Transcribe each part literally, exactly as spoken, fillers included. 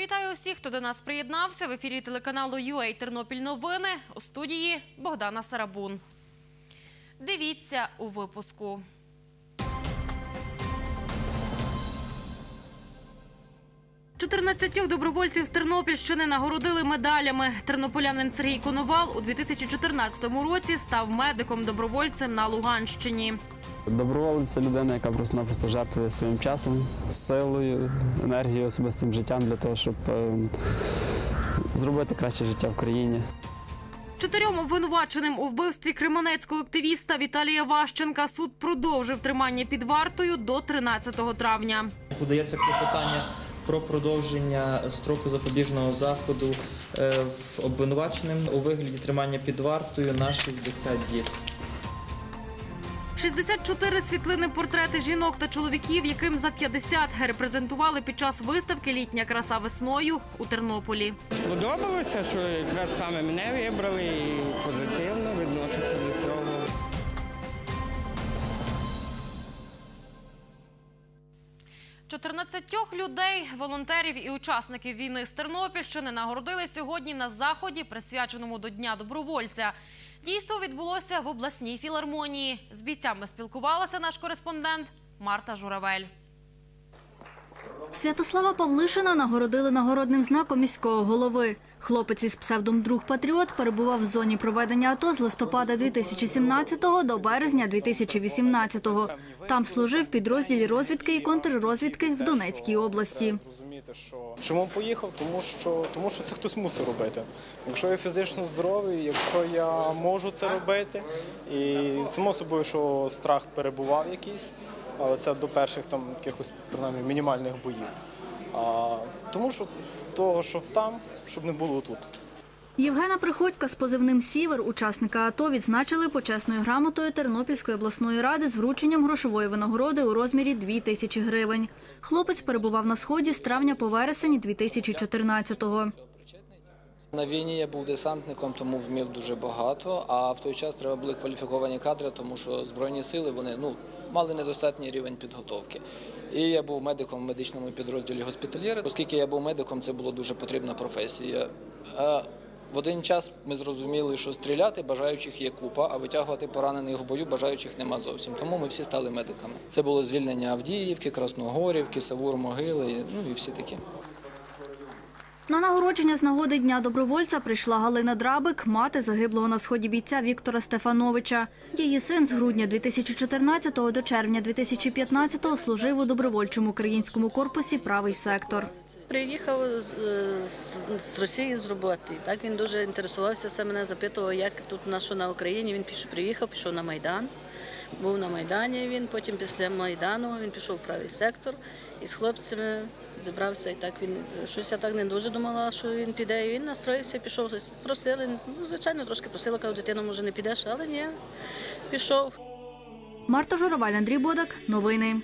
Вітаю усіх, хто до нас приєднався. В ефірі телеканалу ю ей «Тернопіль новини». У студії Богдана Сарабун. Дивіться у випуску. чотирнадцятьох добровольців з Тернопільщини нагородили медалями. Тернополянин Сергій Коновал у дві тисячі чотирнадцятому році став медиком-добровольцем на Луганщині. Доброволець – це людина, яка просто-напросто жертвує своїм часом, силою, енергією, особистим життям для того, щоб зробити краще життя в країні. Чотирьом обвинуваченим у вбивстві кременецького активіста Віталія Ващенка суд продовжив тримання під вартою до тринадцятого травня. Подається клопотання про продовження строку запобіжного заходу обвинуваченим у вигляді тримання під вартою на шістдесят діб. шістдесят чотири світлини, портрети жінок та чоловіків, яким за п'ятдесят, репрезентували під час виставки «Літня краса весною» у Тернополі. Сподобалося, що якраз саме мене вибрали і позитивно відносяться до цього. чотирнадцятьох людей, волонтерів і учасників війни з Тернопільщини нагородили сьогодні на заході, присвяченому до Дня добровольця. Дійство відбулося в обласній філармонії. З бійцями спілкувалася наш кореспондент Марта Журавель. Святослава Павлишина нагородили нагородним знаком міського голови. Хлопець із псевдом «Друг Патріот» перебував в зоні проведення АТО з листопада дві тисячі сімнадцятого до березня дві тисячі вісімнадцятого. Там служив в підрозділі розвідки і контррозвідки в Донецькій області. Чому поїхав? Тому що, тому що це хтось мусить робити. Якщо я фізично здоровий, якщо я можу це робити, і само собою, що страх перебував якийсь, але це до перших там якихось, принаймні, мінімальних боїв. А, тому що того, щоб там, щоб не було тут. Євгена Приходька з позивним «Сівер», учасника АТО, відзначили почесною грамотою Тернопільської обласної ради з врученням грошової винагороди у розмірі дві тисячі гривень. Хлопець перебував на Сході з травня по вересень дві тисячі чотирнадцятого. На війні я був десантником, тому вмів дуже багато, а в той час треба були кваліфіковані кадри, тому що Збройні сили вони, ну, мали недостатній рівень підготовки. І я був медиком в медичному підрозділі госпітальєри. Оскільки я був медиком, це була дуже потрібна професія. А в один час ми зрозуміли, що стріляти бажаючих є купа, а витягувати поранених в бою бажаючих нема зовсім. Тому ми всі стали медиками. Це було звільнення Авдіївки, Красногорівки, Савур-Могили, ну і всі такі. На нагородження з нагоди Дня добровольця прийшла Галина Драбик, мати загиблого на Сході бійця Віктора Стефановича. Її син з грудня дві тисячі чотирнадцятого до червня дві тисячі п'ятнадцятого служив у добровольчому українському корпусі «Правий сектор». Приїхав з, з Росії з роботи. Так він дуже інтересувався, все мене запитував, як тут на що на Україні. Він пішов, приїхав, пішов на Майдан. Був на Майдані він, потім після Майдану він пішов в «Правий сектор» і з хлопцями зібрався. І так він, щось я так не дуже думала, що він піде. І він настроївся, пішов. Просили, ну, звичайно, трошки просила, кажу, дитина, може, не підеш, але ні, пішов. Марта Журавель, Андрій Бодак. Новини.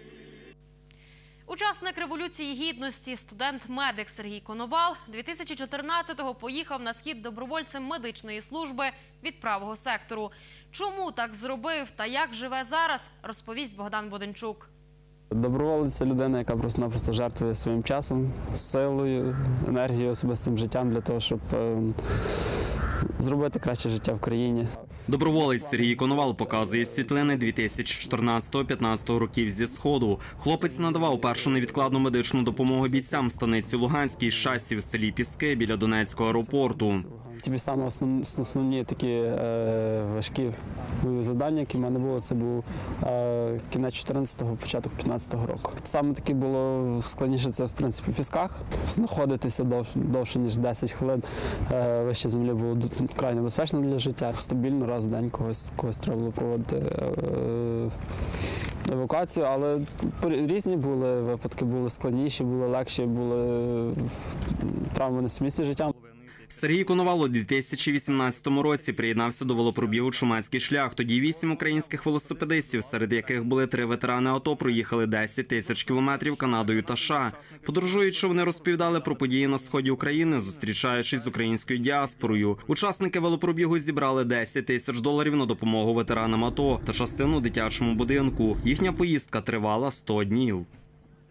Учасник Революції Гідності, студент-медик Сергій Коновал дві тисячі чотирнадцятого поїхав на Схід добровольцем медичної служби від «Правого сектору». Чому так зробив та як живе зараз, розповість Богдан Боденчук. Доброволець – це людина, яка просто-напросто жертвує своїм часом, силою, енергією, особистим життям для того, щоб зробити краще життя в країні. Доброволець Сергій Коновал показує світлини дві тисячі чотирнадцятого-п'ятнадцятого років зі Сходу. Хлопець надавав першу невідкладну медичну допомогу бійцям в станиці Луганській, Шасі в селі Піски біля Донецького аеропорту. Ті саме основні, основні такі е, важкі завдання, які в мене було, це був е, кінець чотирнадцятого, початок п'ятнадцятого року. Саме таке було складніше, це в принципі в Пісках. Знаходитися дов, довше, ніж десять хвилин е, вище землі було вкрай небезпечно для життя. Стабільно раз в день когось, когось треба було проводити е, евакуацію, але різні були випадки, були складніші, були легші, були травми несумісні з життям. Сергій Коновал у дві тисячі вісімнадцятому році приєднався до велопробігу «Чумацький шлях». Тоді вісім українських велосипедистів, серед яких були три ветерани АТО, проїхали десять тисяч кілометрів Канадою та США. Подорожуючи, вони розповідали про події на сході України, зустрічаючись з українською діаспорою. Учасники велопробігу зібрали десять тисяч доларів на допомогу ветеранам АТО та частину дитячому будинку. Їхня поїздка тривала сто днів.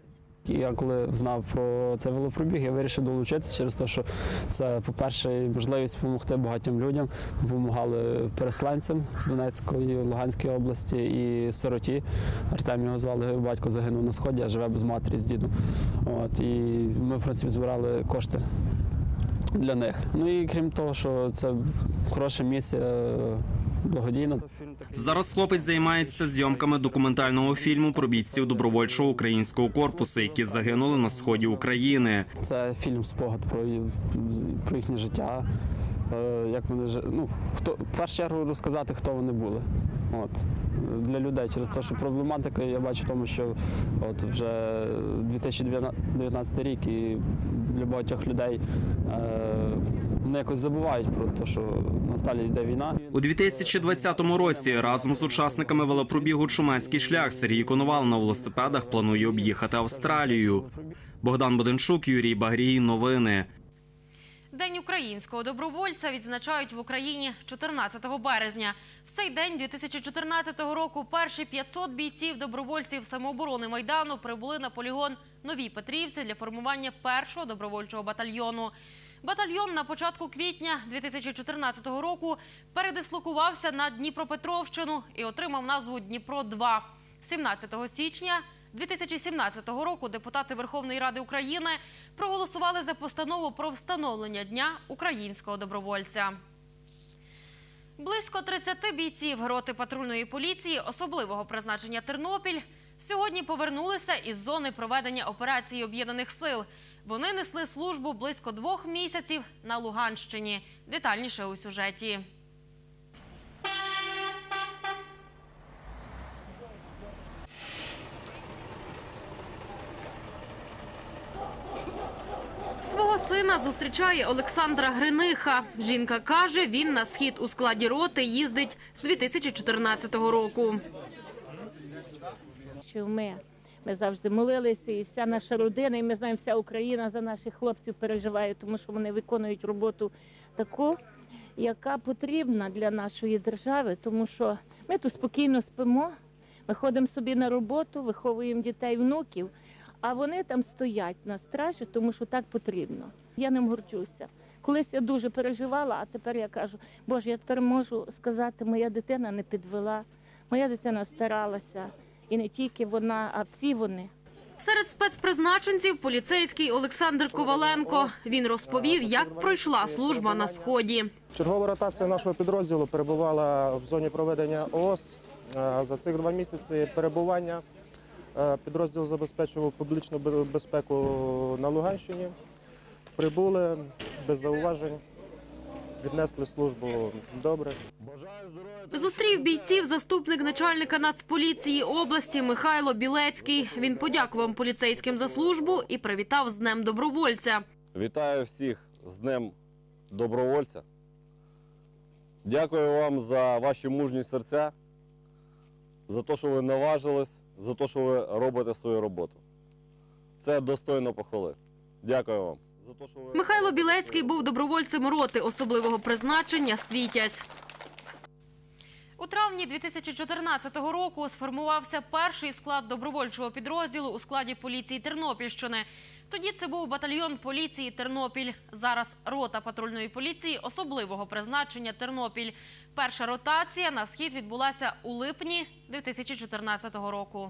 Я коли знав про цей велопробіг, я вирішив долучитися через те, що це, по-перше, можливість допомогти багатьом людям. Допомагали переселенцям з Донецької, Луганської області і сироті. Артем його звали, батько загинув на Сході, а живе без матері з дідом. От, і ми, в принципі, збирали кошти для них. Ну і крім того, що це хороша місія, благодійна. Зараз хлопець займається зйомками документального фільму про бійців добровольчого українського корпусу, які загинули на сході України. Це фільм-спогад про, про їхнє життя, як вони жили. Ну, хто, в першу чергу розказати, хто вони були. От. Для людей через те, що проблематика, я бачу в тому, що от вже дві тисячі дев'ятнадцятий рік і для багатьох людей е, вони якось забувають про те, що на сталі йде війна. У дві тисячі двадцятому році разом з учасниками велопробігу «Чумацький шлях» Сергій Коновал на велосипедах планує об'їхати Австралію. Богдан Боденчук, Юрій Багрій. Новини. День українського добровольця відзначають в Україні чотирнадцятого березня. В цей день дві тисячі чотирнадцятого року перші п'ятсот бійців-добровольців самооборони Майдану прибули на полігон Нові Петрівці для формування першого добровольчого батальйону. Батальйон на початку квітня дві тисячі чотирнадцятого року передислокувався на Дніпропетровщину і отримав назву Дніпро два. сімнадцятого січня дві тисячі сімнадцятого року депутати Верховної Ради України проголосували за постанову про встановлення Дня українського добровольця. Близько тридцяти бійців роти патрульної поліції особливого призначення «Тернопіль» сьогодні повернулися із зони проведення операції Об'єднаних сил. Вони несли службу близько двох місяців на Луганщині. Детальніше у сюжеті. Свого сина зустрічає Олександра Гриниха. Жінка каже, він на схід у складі роти їздить з дві тисячі чотирнадцятого року. Що ми, ми завжди молилися, і вся наша родина, і ми знаємо, вся Україна за наших хлопців переживає, тому що вони виконують роботу таку, яка потрібна для нашої держави, тому що ми тут спокійно спимо, ми ходимо собі на роботу, виховуємо дітей, внуків, а вони там стоять на стражі, тому що так потрібно. Я ним горджуся. Колись я дуже переживала, а тепер я кажу, Боже, я тепер можу сказати, моя дитина не підвела, моя дитина старалася. І не тільки вона, а всі вони. Серед спецпризначенців поліцейський Олександр Коваленко. Він розповів, як пройшла служба на Сході. Чергова ротація нашого підрозділу перебувала в зоні проведення ООС. За цих два місяці перебування підрозділ забезпечував публічну безпеку на Луганщині. Прибули без зауважень, віднесли службу добре. Зустрів бійців заступник начальника Нацполіції області Михайло Білецький. Він подякував поліцейським за службу і привітав з Днем добровольця. Вітаю всіх з Днем добровольця. Дякую вам за ваші мужні серця, за те, що ви наважились, за те, що ви робите свою роботу. Це достойно похвали. Дякую вам. Михайло Білецький був добровольцем роти особливого призначення «Світязь». У травні дві тисячі чотирнадцятого року сформувався перший склад добровольчого підрозділу у складі поліції Тернопільщини. Тоді це був батальйон поліції «Тернопіль». Зараз рота патрульної поліції особливого призначення «Тернопіль». Перша ротація на схід відбулася у липні дві тисячі чотирнадцятого року.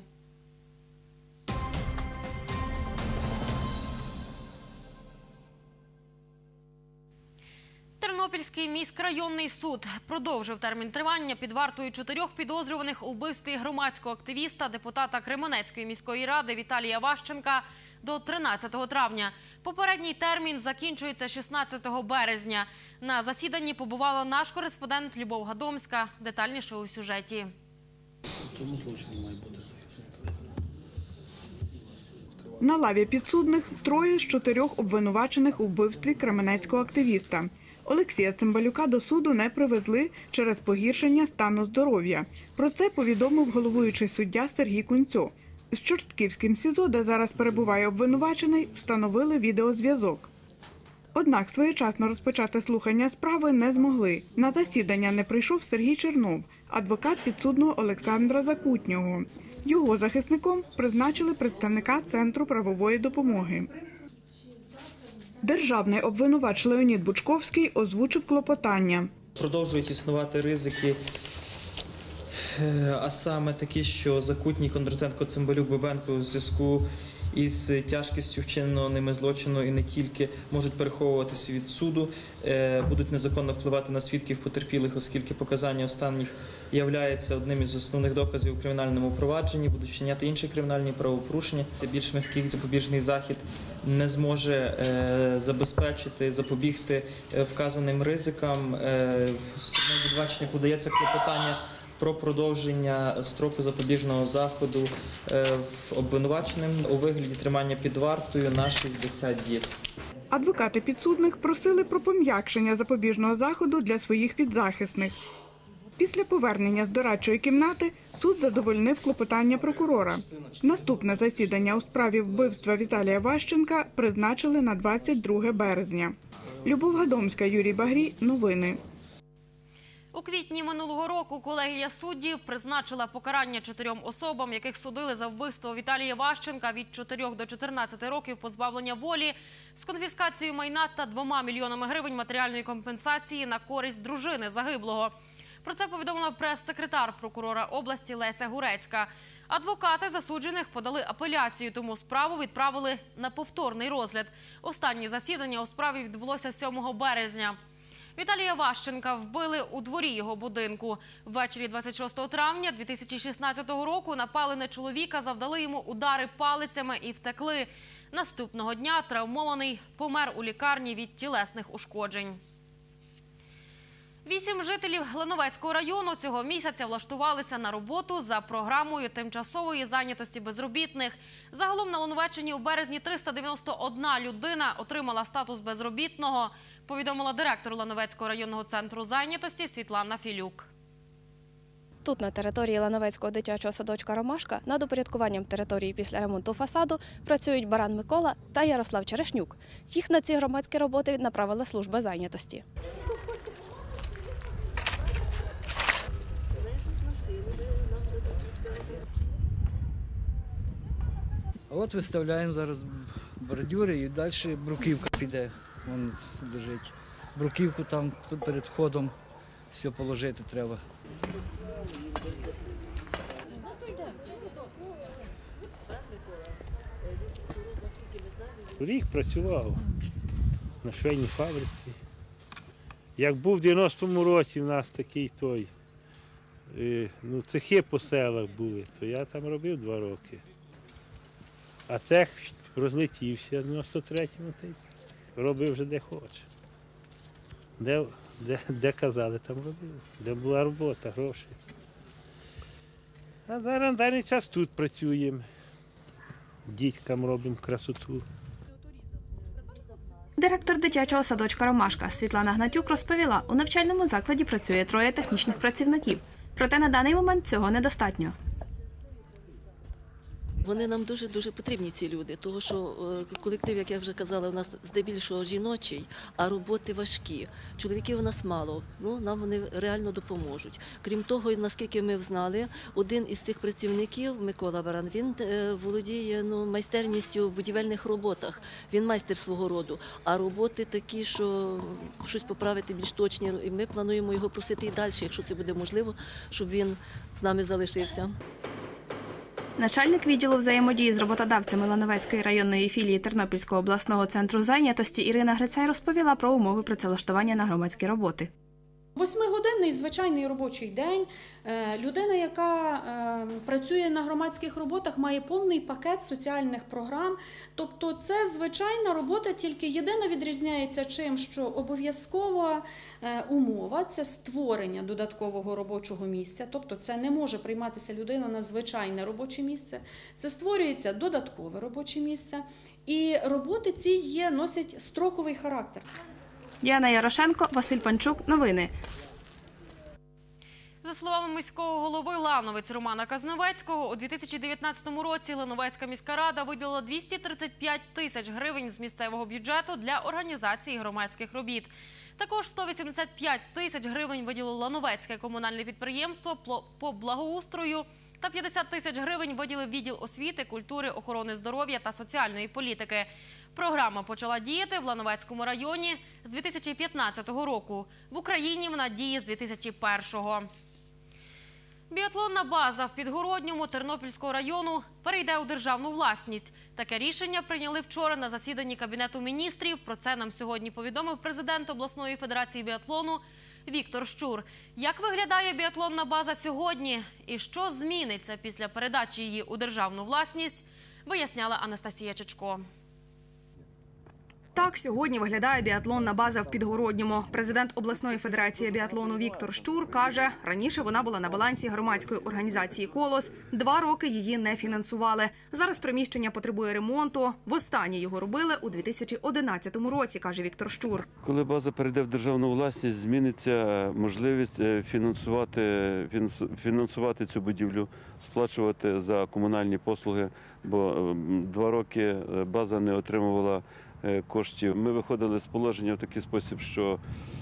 Тернопільський міськрайонний суд продовжив термін тримання під вартою чотирьох підозрюваних у вбивстві громадського активіста, депутата Кременецької міської ради Віталія Ващенка до тринадцятого травня. Попередній термін закінчується шістнадцятого березня. На засіданні побувала наш кореспондент Любов Гадомська. Детальніше у сюжеті. На лаві підсудних троє з чотирьох обвинувачених у вбивстві кременецького активіста. Олексія Цимбалюка до суду не привезли через погіршення стану здоров'я. Про це повідомив головуючий суддя Сергій Кунцьо. З Чортківським СІЗО, де зараз перебуває обвинувачений, встановили відеозв'язок. Однак своєчасно розпочати слухання справи не змогли. На засідання не прийшов Сергій Чернов, адвокат підсудного Олександра Закутнього. Його захисником призначили представника Центру правової допомоги. Державний обвинувач Леонід Бучковський озвучив клопотання. Продовжують існувати ризики, а саме такі, що Закутній, Кондратенко, Цимбалюк, Бабенко у зв'язку із тяжкістю вчиненого ними злочину і не тільки можуть переховуватися від суду, будуть незаконно впливати на свідків потерпілих, оскільки показання останніх являються одним із основних доказів у кримінальному провадженні, будуть вчиняти інші кримінальні правопорушення. Більш м'який запобіжний захід не зможе забезпечити, запобігти вказаним ризикам. В сторону обвинувачення подається клопотання про продовження строку запобіжного заходу обвинуваченим у вигляді тримання під вартою на шістдесят діб. Адвокати підсудних просили про пом'якшення запобіжного заходу для своїх підзахисних. Після повернення з дорадчої кімнати суд задовольнив клопотання прокурора. Наступне засідання у справі вбивства Віталія Ващенка призначили на двадцять друге березня. Любов Гадомська, Юрій Багрій. Новини. У квітні минулого року колегія суддів призначила покарання чотирьом особам, яких судили за вбивство Віталія Ващенка від чотирьох до чотирнадцяти років позбавлення волі з конфіскацією майна та двома мільйонами гривень матеріальної компенсації на користь дружини загиблого. Про це повідомила прес-секретар прокурора області Леся Гурецька. Адвокати засуджених подали апеляцію, тому справу відправили на повторний розгляд. Останнє засідання у справі відбулося сьомого березня. Віталія Ващенка вбили у дворі його будинку. Ввечері двадцять шостого травня дві тисячі шістнадцятого року напали на чоловіка, завдали йому удари палицями і втекли. Наступного дня травмований помер у лікарні від тілесних ушкоджень. Вісім жителів Лановецького району цього місяця влаштувалися на роботу за програмою тимчасової зайнятості безробітних. Загалом на Лановеччині у березні триста дев'яносто одна людина отримала статус безробітного, повідомила директор Лановецького районного центру зайнятості Світлана Філюк. Тут, на території Лановецького дитячого садочка «Ромашка», над упорядкуванням території після ремонту фасаду працюють Баран Микола та Ярослав Черешнюк. Їх на ці громадські роботи направила служба зайнятості. От виставляємо зараз бордюри і далі бруківка піде. Вон лежить. Бруківку там перед входом все положити треба. Рік працював на швейній фабриці. Як був в дев'яностому році, в нас такий той, ну, цехи по селах були, то я там робив два роки. А цех розлетівся в дев'яносто третьому, робив вже де хоче. Де, де, де казали, там робив. Де була робота, гроші. А зараз на даний час тут працюємо. Діткам робимо красоту. Директор дитячого садочка «Ромашка» Світлана Гнатюк розповіла, у навчальному закладі працює троє технічних працівників. Проте на даний момент цього недостатньо. Вони нам дуже-дуже потрібні, ці люди, тому що колектив, як я вже казала, у нас здебільшого жіночий, а роботи важкі. Чоловіків у нас мало, ну, нам вони реально допоможуть. Крім того, наскільки ми знали, один із цих працівників, Микола Баран, він володіє ну, майстерністю в будівельних роботах, він майстер свого роду, а роботи такі, що щось поправити більш точні, і ми плануємо його просити і далі, якщо це буде можливо, щоб він з нами залишився. Начальник відділу взаємодії з роботодавцями Лановецької районної філії Тернопільського обласного центру зайнятості Ірина Грицай розповіла про умови працевлаштування на громадські роботи. Восьмигодинний звичайний робочий день. Людина, яка працює на громадських роботах, має повний пакет соціальних програм. Тобто це звичайна робота, тільки єдина відрізняється чим, що обов'язкова умова – це створення додаткового робочого місця. Тобто це не може прийматися людина на звичайне робоче місце. Це створюється додаткове робоче місце. І роботи ці є, носять строковий характер. Діана Ярошенко, Василь Панчук. Новини. За словами міського голови Лановець Романа Казновецького, у дві тисячі дев'ятнадцятому році Лановецька міська рада виділила двісті тридцять п'ять тисяч гривень з місцевого бюджету для організації громадських робіт. Також сто вісімдесят п'ять тисяч гривень виділило Лановецьке комунальне підприємство по благоустрою Та п'ятдесят тисяч гривень виділив відділ освіти, культури, охорони здоров'я та соціальної політики. Програма почала діяти в Лановецькому районі з дві тисячі п'ятнадцятого року. В Україні вона діє з дві тисячі першого. Біатлонна база в Підгородньому Тернопільського району перейде у державну власність. Таке рішення прийняли вчора на засіданні Кабінету міністрів. Про це нам сьогодні повідомив президент обласної федерації біатлону Віктор Щур. Як виглядає біатлонна база сьогодні і що зміниться після передачі її у державну власність, виясняла Анастасія Чечко. Так сьогодні виглядає біатлонна база в Підгородньому. Президент обласної федерації біатлону Віктор Щур каже, раніше вона була на балансі громадської організації «Колос». Два роки її не фінансували. Зараз приміщення потребує ремонту. Востаннє його робили у дві тисячі одинадцятому році, каже Віктор Щур. Коли база перейде в державну власність, зміниться можливість фінансувати, фінансувати цю будівлю, сплачувати за комунальні послуги, бо два роки база не отримувала коштів. Ми виходили з положення в такий спосіб, що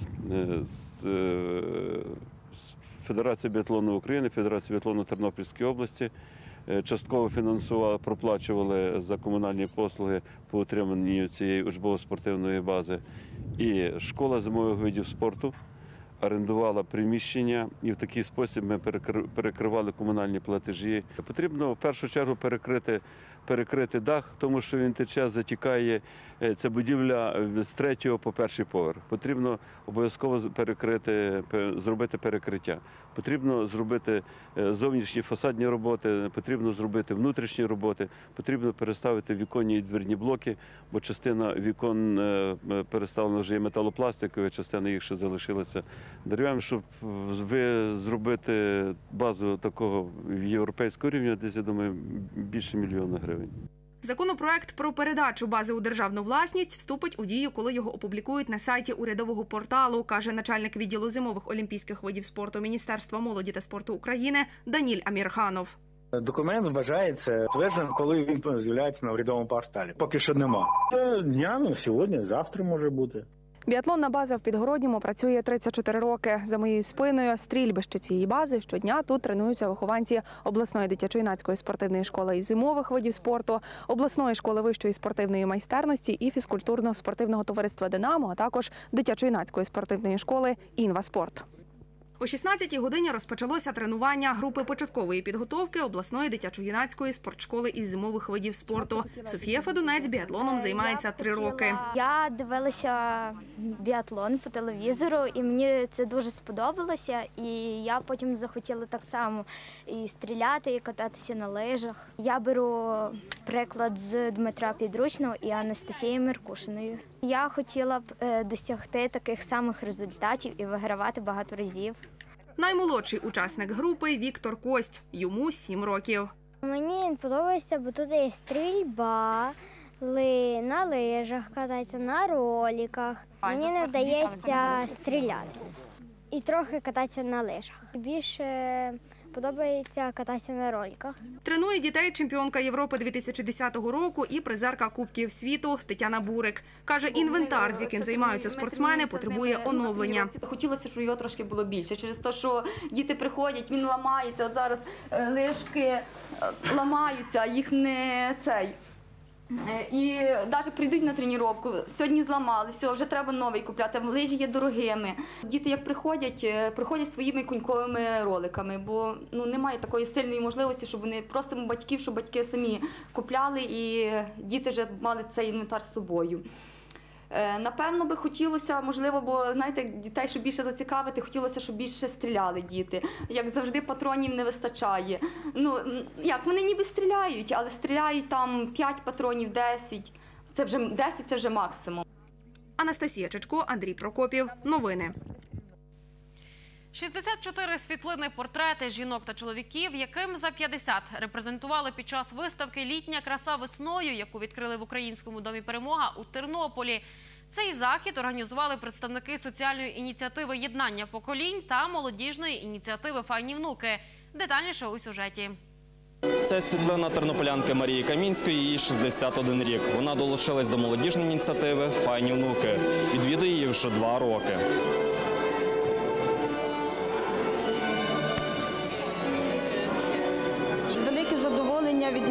Федерація біатлону України, Федерація біатлону Тернопільської області частково фінансували, проплачували за комунальні послуги по утриманню цієї учбово-спортивної бази. І школа зимових видів спорту орендувала приміщення, і в такий спосіб ми перекривали комунальні платежі. Потрібно в першу чергу перекрити, перекрити дах, тому що він тече, затікає. Ця будівля з третього по перший поверх. Потрібно обов'язково перекрити, зробити перекриття. Потрібно зробити зовнішні фасадні роботи, потрібно зробити внутрішні роботи, потрібно переставити віконні і дверні блоки, бо частина вікон переставлена вже є металопластикові, частина їх ще залишилася дерев'яними. Щоб ви зробити базу такого європейського рівня, десь, я думаю, більше мільйона гривень. Законопроект про передачу бази у державну власність вступить у дію, коли його опублікують на сайті урядового порталу, каже начальник відділу зимових олімпійських видів спорту Міністерства молоді та спорту України Даніль Амірханов. Документ вважається затвердженим, коли він з'являється на урядовому порталі. Поки що нема. Днями, сьогодні, завтра може бути. Біатлонна база в Підгородньому працює тридцять чотири роки. За моєю спиною стрільбище цієї бази. Щодня тут тренуються вихованці обласної дитячо-юнацької спортивної школи із зимових видів спорту, обласної школи вищої спортивної майстерності і фізкультурно-спортивного товариства «Динамо», а також дитячо-юнацької спортивної школи «Інваспорт». О шістнадцятій годині розпочалося тренування групи початкової підготовки обласної дитячо-юнацької спортшколи із зимових видів спорту. Софія Федунець біатлоном займається три роки. Я дивилася біатлон по телевізору, і мені це дуже сподобалося. І я потім захотіла так само і стріляти, і кататися на лижах. Я беру приклад з Дмитра Підручного і Анастасії Меркушиною. Я хотіла б досягти таких самих результатів і вигравати багато разів. Наймолодший учасник групи – Віктор Кость. Йому сім років. Мені подобається, бо тут є стрільба, ли, на лижах кататися, на роліках. Мені не вдається стріляти і трохи кататися на лижах. Більше подобається кататися на роликах. Тренує дітей чемпіонка Європи дві тисячі десятого року і призерка Кубків світу Тетяна Бурик. Каже, інвентар, з яким займаються спортсмени, потребує оновлення. Хотілося, щоб його трошки було більше, через те, що діти приходять, він ламається. От зараз лижки ламаються, їх не цей. І навіть прийдуть на тренування, сьогодні зламали, все, вже треба новий купляти, лижі є дорогими. Діти як приходять, приходять своїми коньковими роликами, бо ну, немає такої сильної можливості, щоб вони просимо батьків, щоб батьки самі купляли і діти вже мали цей інвентар з собою. Напевно би хотілося, можливо, бо знаєте, дітей, щоб більше зацікавити, хотілося, щоб більше стріляли діти. Як завжди, патронів не вистачає. Ну, як, вони ніби стріляють, але стріляють там п'ять патронів, десять. Це вже десять – це вже максимум. Анастасія Чечко, Андрій Прокопів. Новини. шістдесят чотири світлини, портрети жінок та чоловіків, яким за п'ятдесят репрезентували під час виставки «Літня краса весною», яку відкрили в Українському домі «Перемога» у Тернополі. Цей захід організували представники соціальної ініціативи «Єднання поколінь» та молодіжної ініціативи «Файні внуки». Детальніше у сюжеті. Це світлина тернополянки Марії Камінської, їй шістдесят один рік. Вона долучилась до молодіжної ініціативи «Файні внуки». Відвідує її вже два роки.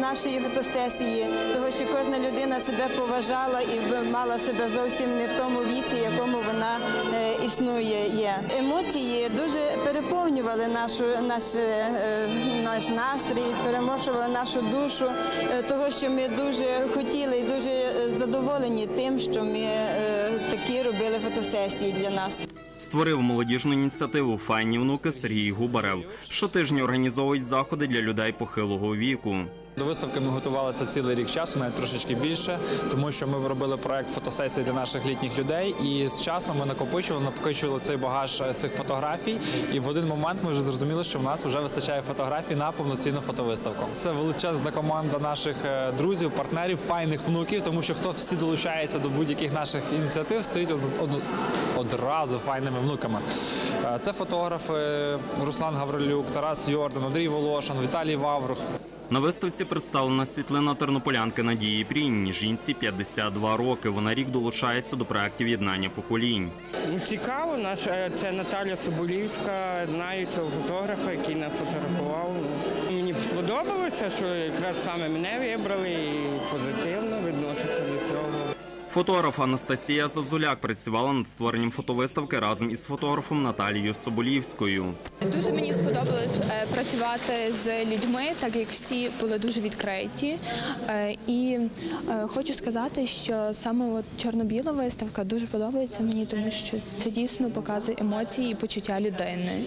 нашої фотосесії, тому що кожна людина себе поважала і мала себе зовсім не в тому віці, якому вона існує. Є. Емоції дуже переповнювали нашу, наш, наш настрій, перемошували нашу душу, того, що ми дуже хотіли і дуже задоволені тим, що ми такі робили фотосесії для нас. Створив молодіжну ініціативу «Файні внуки» Сергій Губарев. Щотижня організовують заходи для людей похилого віку. До виставки ми готувалися цілий рік часу, навіть трошечки більше, тому що ми робили проєкт фотосесії для наших літніх людей, і з часом ми накопичували, накопичували цей багаж цих фотографій, і в один момент ми вже зрозуміли, що в нас вже вистачає фотографій на повноцінну фотовиставку. Це величезна команда наших друзів, партнерів, файних внуків, тому що хто всі долучається до будь-яких наших ініціатив, стають одразу файними внуками. Це фотографи Руслан Гаврилюк, Тарас Йордан, Андрій Волошин, Віталій Ваврух. На виставці представлена світлина тернополянки Надії Прінь. Жінці п'ятдесят два роки. Вона рік долучається до проєктів єднання поколінь. Цікаво, це Наталя Соболівська, знаю цього фотографа, який нас фотографував. Мені сподобалося, що якраз саме мене вибрали і позитивно відношуся до цього. Фотограф Анастасія Зазуляк працювала над створенням фотовиставки разом із фотографом Наталією Соболівською. Дуже мені сподобалось працювати з людьми, так як всі були дуже відкриті. І хочу сказати, що саме от чорно-біла виставка дуже подобається мені, тому що це дійсно показує емоції і почуття людини.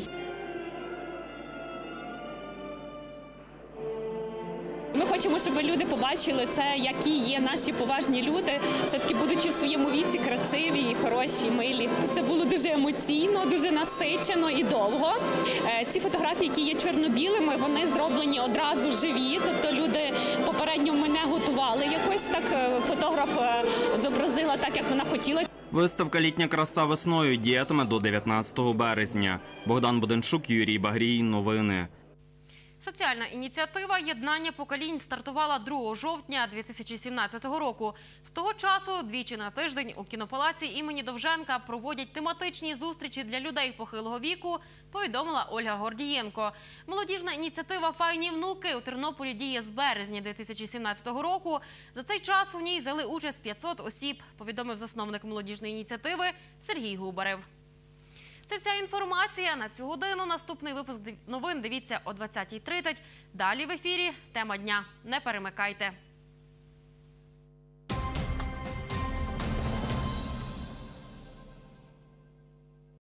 Ми хочемо, щоб люди побачили це, які є наші поважні люди, все-таки будучи в своєму віці красиві, і хороші, милі. Це було дуже емоційно, дуже насичено і довго. Ці фотографії, які є чорно-білими, вони зроблені одразу живі, тобто люди попередньо мене готували якось так, фотограф зобразила так, як вона хотіла. Виставка «Літня краса весною» діятиме до дев'ятнадцятого березня. Богдан Буденчук, Юрій Багрій. Новини. Соціальна ініціатива «Єднання поколінь» стартувала другого жовтня дві тисячі сімнадцятого року. З того часу двічі на тиждень у кінопалаці імені Довженка проводять тематичні зустрічі для людей похилого віку, повідомила Ольга Гордієнко. Молодіжна ініціатива «Файні внуки» у Тернополі діє з березня дві тисячі сімнадцятого року. За цей час у ній взяли участь п'ятсот осіб, повідомив засновник молодіжної ініціативи Сергій Губарев. Це вся інформація на цю годину. Наступний випуск новин дивіться о двадцятій тридцять. Далі в ефірі тема дня. Не перемикайте.